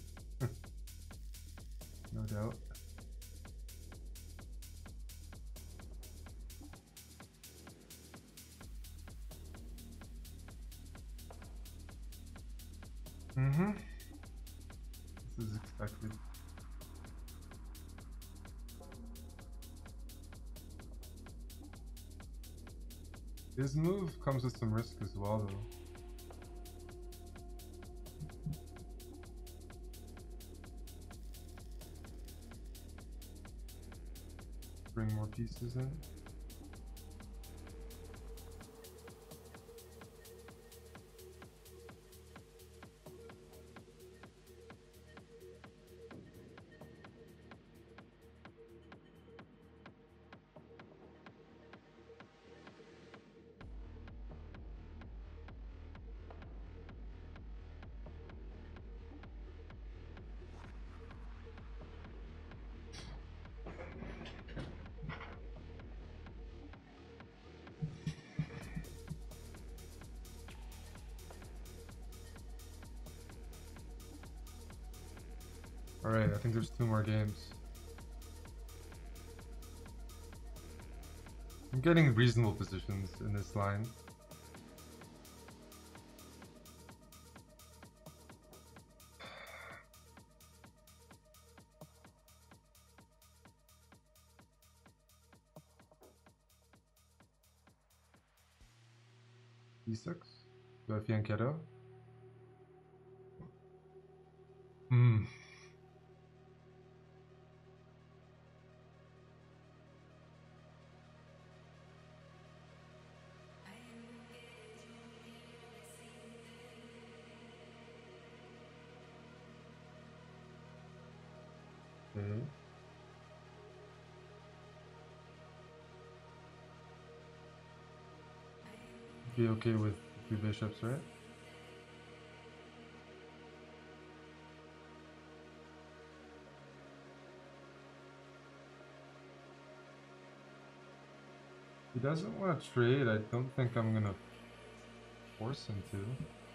No doubt. Mm-hmm. This is expected. His move comes with some risk as well, though. Bring more pieces in. Alright, I think there's 2 more games. I'm getting reasonable positions in this line. D6? Do I fianchetto? Hmm. Okay. Be okay with 2 bishops, right? He doesn't want to trade. I don't think I'm gonna force him to.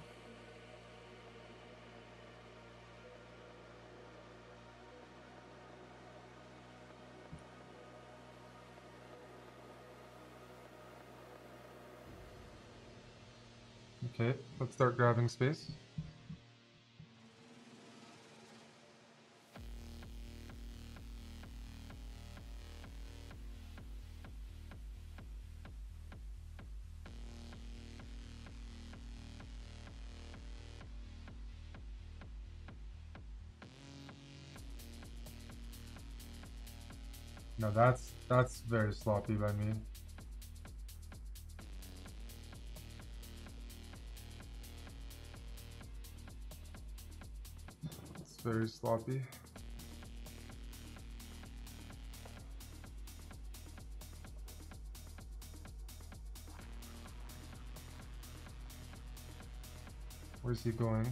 Okay, let's start grabbing space. No, that's very sloppy by me. It's very sloppy. Where's he going?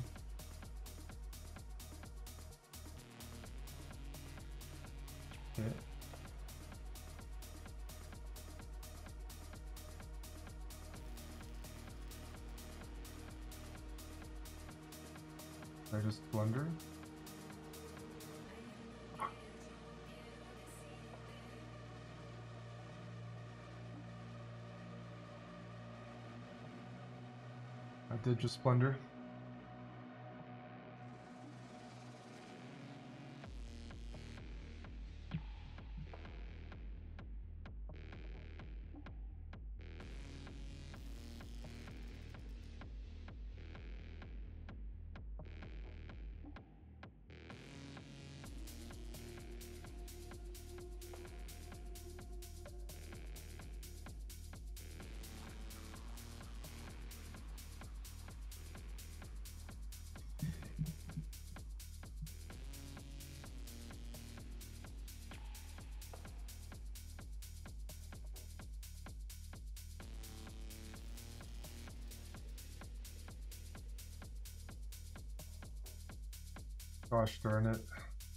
Okay. I just blunder. I did just blunder. Gosh darn it.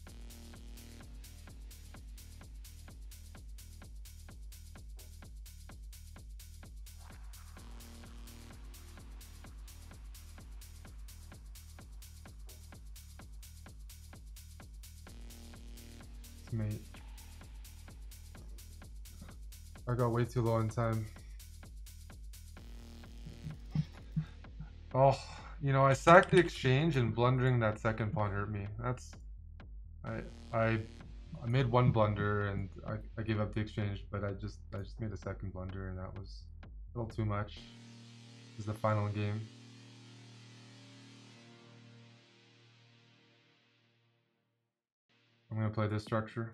Mate. I got way too low in time. Oh, you know, I sacked the exchange and blundering that second pawn hurt me. That's I made one blunder and I gave up the exchange, but I just made a second blunder and that was a little too much. This is the final game. I'm gonna play this structure.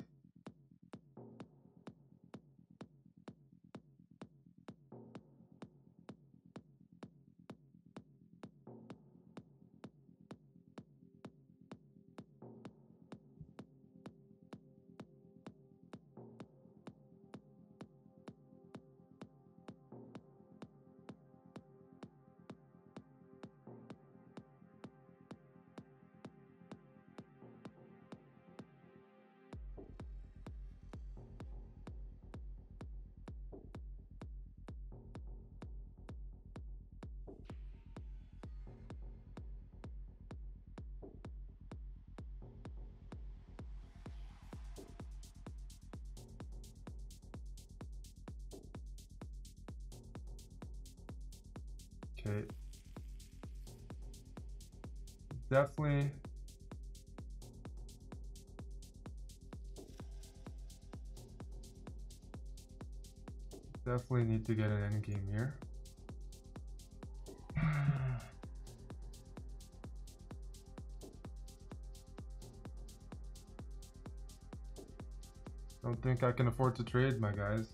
Okay. Definitely need to get an endgame here. Don't think I can afford to trade, my guys.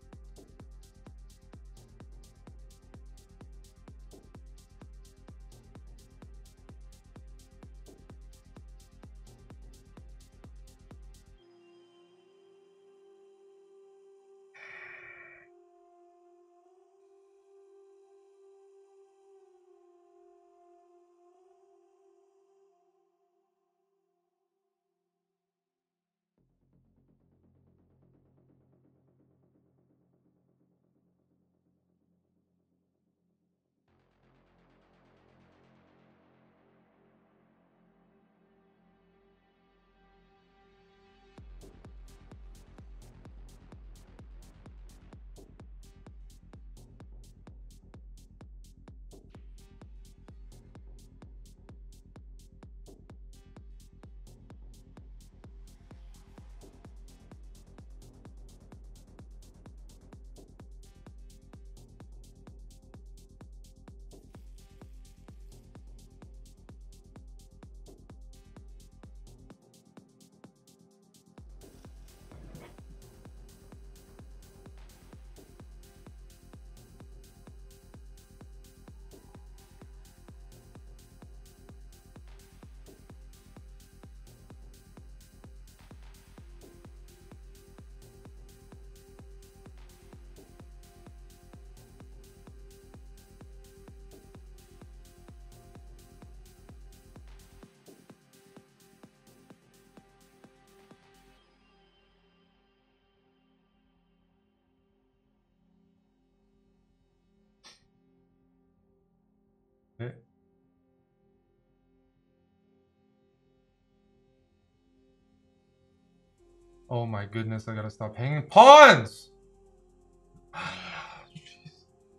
Okay. Oh my goodness, I gotta stop hanging pawns! Jeez.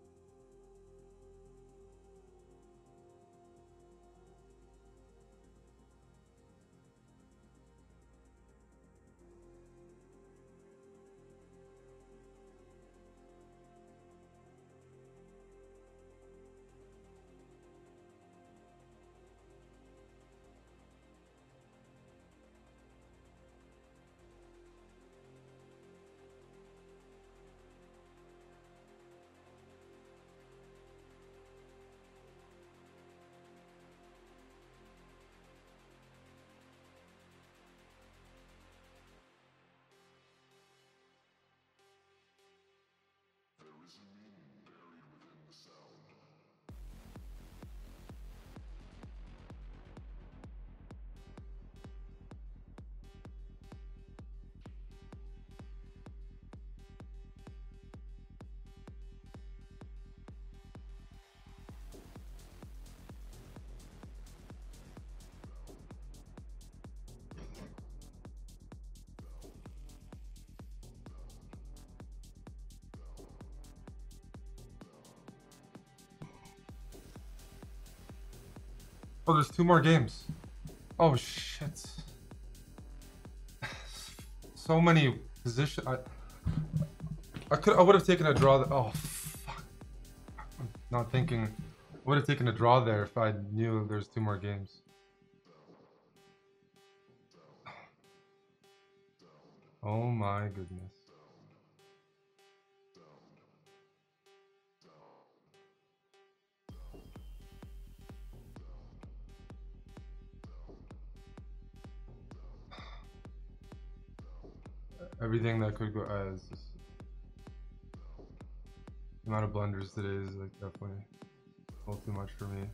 There is a meaning buried within the sound. Oh, there's 2 more games. Oh shit. So many position. I would have taken a draw. Oh fuck. I'm not thinking. I would have taken a draw there if I knew there's 2 more games. Oh my goodness. Everything that could go as the amount of blunders today is like definitely a little too much for me.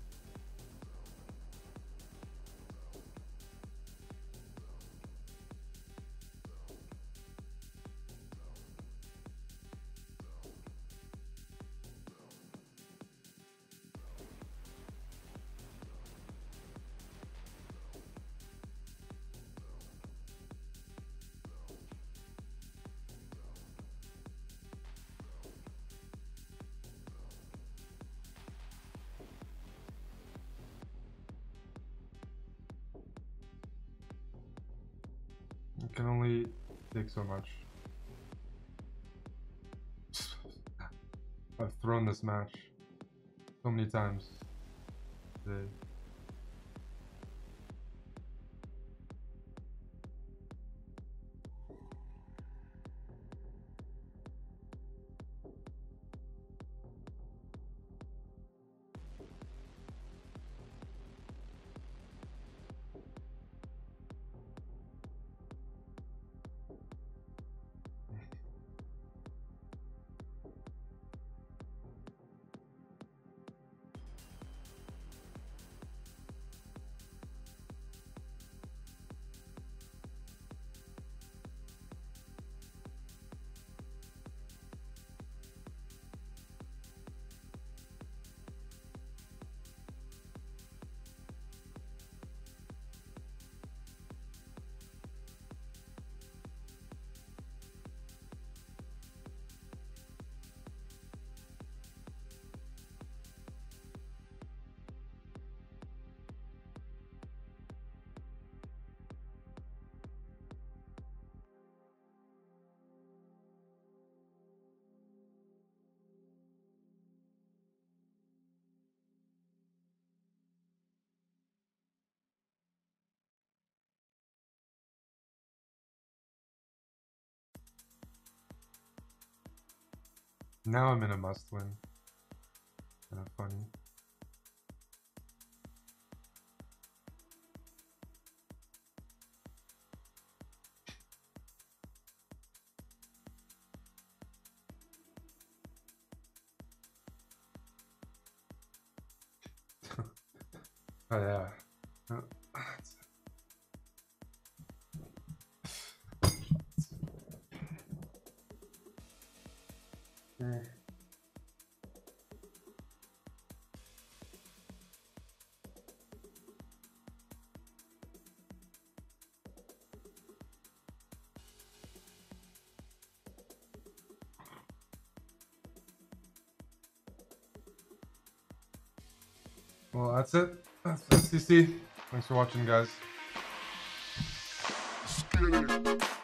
It can only take so much. I've thrown this match so many times today. Now I'm in a must win. Kind of funny. Oh yeah. Well, that's it. That's SCC. Thanks for watching, guys.